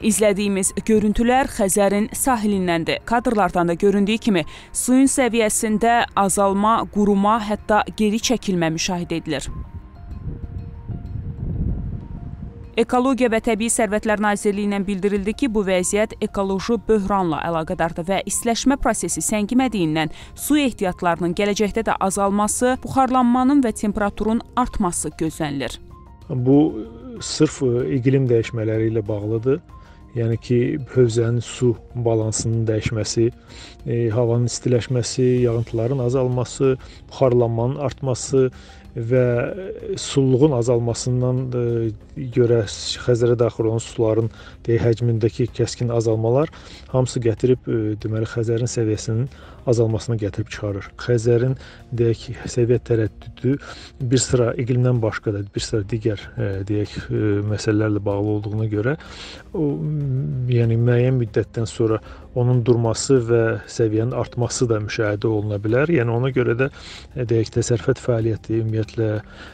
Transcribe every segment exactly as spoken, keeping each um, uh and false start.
İzlədiyimiz görüntülər Xəzərin sahilindəndir. Kadrlardan da göründüyü kimi suyun səviyyəsində azalma, quruma, hətta geri çəkilmə müşahidə edilir. Ekologiya və Təbii Sərvətlər Nazirliyindən bildirildi ki, bu vəziyyət ekoloji böhranla əlaqədardır və istiləşmə prosesi səngimədiyindən su ehtiyatlarının gələcəkdə də azalması, buxarlanmanın və temperaturun artması gözlənilir. Bu sırf iqlim dəyişmələri ilə bağlıdır. Yəni ki, hövzənin su balansının dəyişməsi, e, havanın istiləşməsi, yağıntıların azalması, buxarlanmanın artması və sululuğun azalmasından görə Xəzərə daxil olan suların həcmindəki kəskin azalmalar hamısı gətirib deməli Xəzərin səviyyəsinin azalmasına gətirib çıxarır. Xəzərin deyək səviyyə tərəddüdü bir sıra iqlimdən başqa da bir sıra digər deyək məsələlərlə bağlı olduğuna görə o yəni müəyyən müddətdən sonra onun durması və səviyyənin artması da müşahidə oluna bilər. Yəni ona görə də deyək təsərrüfat fəaliyyəti ümumiyyətlə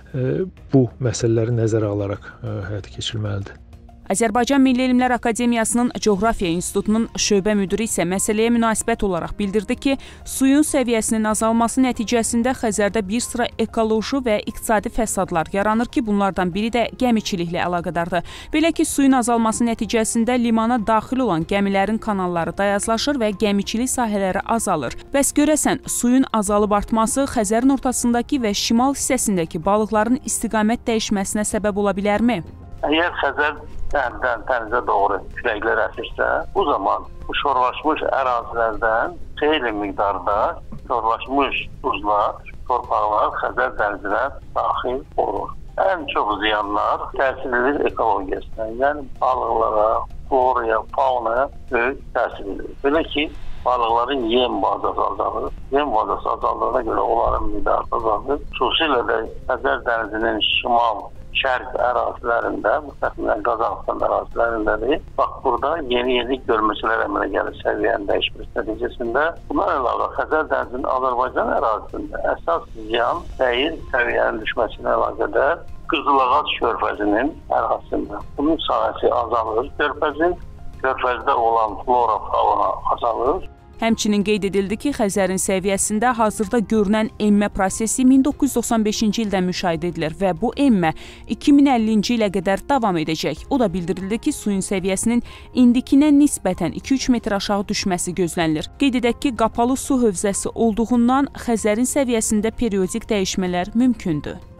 bu məsələləri nəzərə alaraq həyata keçirilməlidir. Azərbaycan Milli Elmlər Akademiyasının Coğrafiya İnstitutunun şöbə müdiri isə məsələyə münasibət olaraq bildirdi ki, suyun səviyyəsinin azalması nəticəsində Xəzərdə bir sıra ekoloji və iqtisadi fəsadlar yaranır ki, bunlardan biri də gəmiçiliklə əlaqədardır. Belə ki, suyun azalması nəticəsində limana daxil olan gəmilərin kanalları dayazlaşır və gəmiçilik sahələri azalır. Bəs görəsən, suyun azalıb artması Xəzərin ortasındakı və şimal hissəsindəki balıqların istiqamət dəyişməsinə səbəb ola bilərmi? Əgər Xəzər dənizdən dənizə doğru küləklər əsirsə, bu zaman bu şorlaşmış ərazilərdən xeyli miqdarda şorlaşmış buzlar, torpaqlar Xəzər dənizinə daxil olur. Ən çox ziyanlar təsir edir ekologiyasına, yəni balıqlara, floraya, faunaya böyük təsir edir. Belə ki, balıqların yem bazası azalır. Yem bazası azaldığına görə onların miqdarı azalır. Xüsusilə də Xəzər dənizinin şimal şərq ərazilərində, bu təxminən Qazaxıstan ərazilərindədir. Bax, burada yeni-yeni görmüşlər əmələ gəlir səviyyənin dəyişməsi nəticəsində. Bundan əlavə Xəzər dənizinin Azərbaycan ərazisində əsas ziyan dəyir səviyyənin düşməsinə əlaqədar Qızılağac körfəzinin ərazisində. Bunun sahəsi azalır. Körfəzin, körfəzdə olan flora, fauna azalır. Həmçinin qeyd edildi ki, Xəzərin səviyyəsində hazırda görünən emmə prosesi min doqquz yüz doxsan beşinci ildən müşahidə edilir və bu emmə iki min əllinci ilə qədər davam edəcək. O da bildirildi ki, suyun səviyyəsinin indikinə nisbətən iki üç metr aşağı düşməsi gözlənilir. Qeyd edək ki, qapalı su hövzəsi olduğundan Xəzərin səviyyəsində periodik dəyişmələr mümkündür.